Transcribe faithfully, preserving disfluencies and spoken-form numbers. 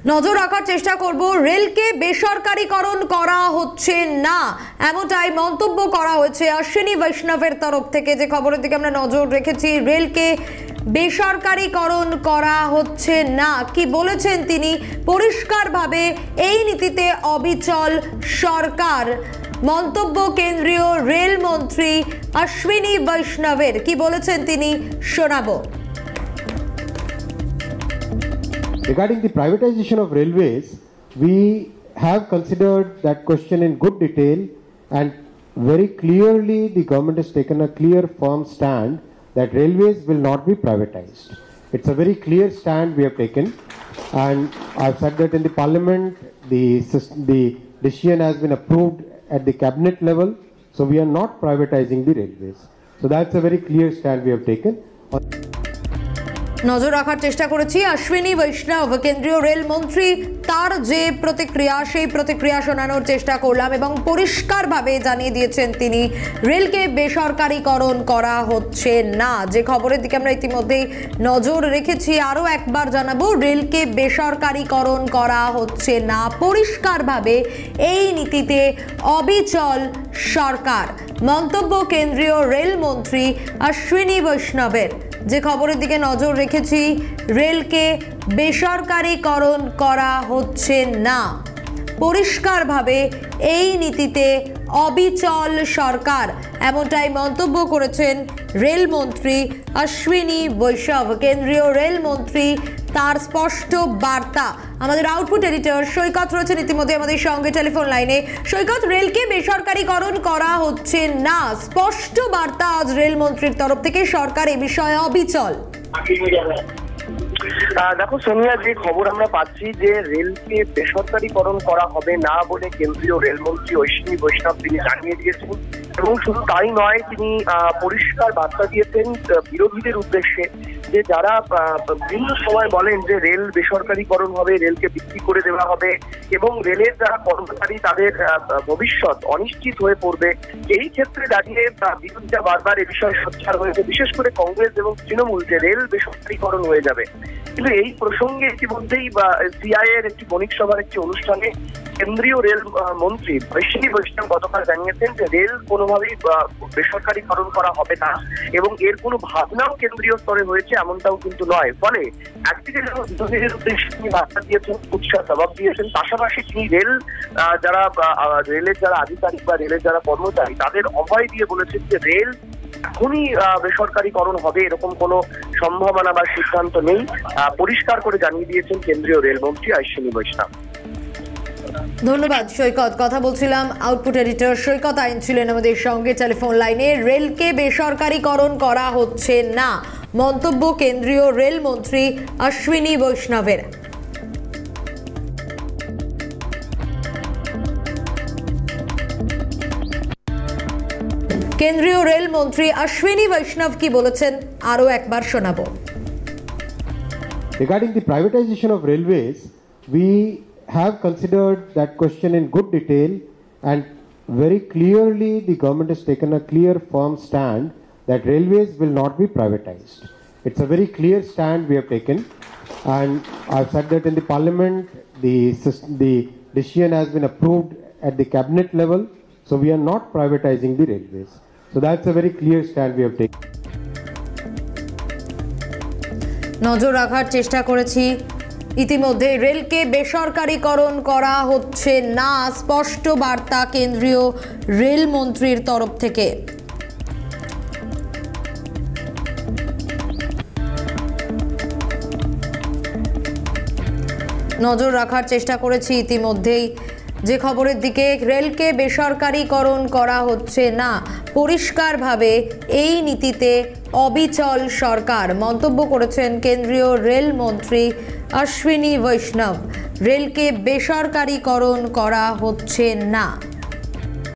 নজর রাখার চেষ্টা করব রেলকে বেসরকারীকরণ করা হচ্ছে না এমনটাই মন্তব্য করা হয়েছে অশ্বিনী বৈষ্ণবের তরফ থেকে। যে খবরের দিকে আমরা নজর রেখেছি, রেলকে বেসরকারীকরণ করা হচ্ছে না। কি বলেছেন তিনি? পরিষ্কারভাবে এই নীতিতে অবিচল সরকার। মন্তব্য কেন্দ্রীয় রেল মন্ত্রী অশ্বিনী বৈষ্ণবের। কি বলেছেন তিনি শোনাবো। Regarding the privatization of railways, we have considered that question in good detail, and very clearly the government has taken a clear firm stand that railways will not be privatized. It's a very clear stand we have taken, and I've said that in the parliament the, the decision has been approved at the cabinet level, so we are not privatizing the railways. So that's a very clear stand we have taken. নজর রাখার চেষ্টা করেছি অশ্বিনী বৈষ্ণব কেন্দ্রীয় rail মন্ত্রী, তার যে প্রতিক্রিয়া সেই প্রতিক্রিয়া শোনানোর চেষ্টা করলাম এবং পরিষ্কারভাবে জানিয়ে দিয়েছেন তিনি রেলকে বেসরকারীকরণ করা হচ্ছে না। যে খবরের দিকে আমরা ইতিমধ্যেই নজর রেখেছি, আরও একবার জানাবো, রেলকে বেসরকারীকরণ করা হচ্ছে না। পরিষ্কারভাবে এই নীতিতে অবিচল সরকার। মন্তব্য কেন্দ্রীয় রেল মন্ত্রী অশ্বিনী বৈষ্ণবের। যে খবরের দিকে নজর রেখেছি, রেলকে বেসরকারীকরণ করা হচ্ছে না। পরিষ্কারভাবে এই নীতিতে অবিচল সরকার এমনটাই মন্তব্য করেছেন রেলমন্ত্রী অশ্বিনী বৈষ্ণব। কেন্দ্রীয় রেলমন্ত্রী তার স্পষ্ট বার্তা। আমাদের আউটপুট এডিটর সৈকত রয়েছেন ইতিমধ্যে আমাদের সঙ্গে টেলিফোন লাইনে। সৈকত, রেলকে বেসরকারীকরণ করা হচ্ছে না, স্পষ্ট বার্তা আজ রেলমন্ত্রীর তরফ থেকে, সরকার এ বিষয়ে অবিচল। দেখো সোনিয়া, যে খবর আমরা পাচ্ছি যে রেলকে বেসরকারীকরণ করা হবে না বলে কেন্দ্রীয় রেলমন্ত্রী অশ্বিনী বৈষ্ণব তিনি জানিয়ে দিয়েছেন, এবং শুধু তাই নয়, তিনি পরিষ্কার বার্তা দিয়েছেন বিরোধীদের উদ্দেশ্যে যে যারা বিভিন্ন সময় বলেন যে রেল বেসরকারীকরণ হবে, রেলকে বিক্রি করে দেওয়া হবে এবং রেলের যারা কর্মচারী তাদের ভবিষ্যৎ অনিশ্চিত হয়ে পড়বে। এই ক্ষেত্রে দাঁড়িয়ে বিরোধীরা বারবার এ বিষয়ে সোচ্চার হয়েছে, বিশেষ করে কংগ্রেস এবং তৃণমূল, যে রেল বেসরকারীকরণ হয়ে যাবে। কিন্তু এই প্রসঙ্গে ইতিমধ্যেই বা সিআই এর একটি বণিক সভার একটি অনুষ্ঠানে কেন্দ্রীয় রেল মন্ত্রী অশ্বিনী বৈষ্ণব গতকাল জানিয়েছেন যে রেল কোনোভাবেই বেসরকারীকরণ করা হবে না এবং এর কোনো ভাবনাও কেন্দ্রীয় স্তরে হয়েছে এমনটাও কিন্তু নয়। ফলে একদিকে যেমন বিরোধীদের উদ্দেশ্যে তিনি বার্তা দিয়েছেন, উৎসাহ জবাব দিয়েছেন, পাশাপাশি তিনি রেল যারা রেলের যারা আধিকারিক বা রেলের যারা কর্মচারী তাদের অভয় দিয়ে বলেছেন যে রেল এখনই বেসরকারীকরণ হবে এরকম কোনো সম্ভাবনা বা সিদ্ধান্ত নেই, পরিষ্কার করে জানিয়ে দিয়েছেন কেন্দ্রীয় রেলমন্ত্রী অশ্বিনী বৈষ্ণব। ধন্যবাদ সৈকত। কথা বলছিলাম আউটপুট এডিটর সৈকত আইন ছিলেন আমাদের সঙ্গে টেলিফোন লাইনে। রেলকে বেসরকারীকরণ করা হচ্ছে না, মন্তব্য কেন্দ্রীয় রেল মন্ত্রী অশ্বিনী বৈষ্ণবের। কেন্দ্রীয় রেল মন্ত্রী অশ্বিনী বৈষ্ণব কি বলেছেন আরো একবার শোনাবো। Regarding the privatization of railways, we have considered that question in good detail, and very clearly the government has taken a clear firm stand that railways will not be privatized. It's a very clear stand we have taken, and I've said that in the parliament the the decision has been approved at the cabinet level, so we are not privatizing the railways. So that's a very clear stand we have taken. নজর রাখার চেষ্টা করেছি ইতিমধ্যে, রেলকে বেসরকারীকরণ করা হচ্ছে না, স্পষ্ট বার্তা কেন্দ্রীয় রেল মন্ত্রীর তরফ থেকে। নজর রাখার চেষ্টা করেছি ইতিমধ্যেই, যে খবরের দিকে রেলকে বেসরকারীকরণ করা হচ্ছে না। পরিষ্কারভাবে এই নীতিতে অবিচল সরকার। মন্তব্য করেছেন কেন্দ্রীয় রেল মন্ত্রী অশ্বিনী বৈষ্ণব। রেলকে বেসরকারীকরণ করা হচ্ছে না।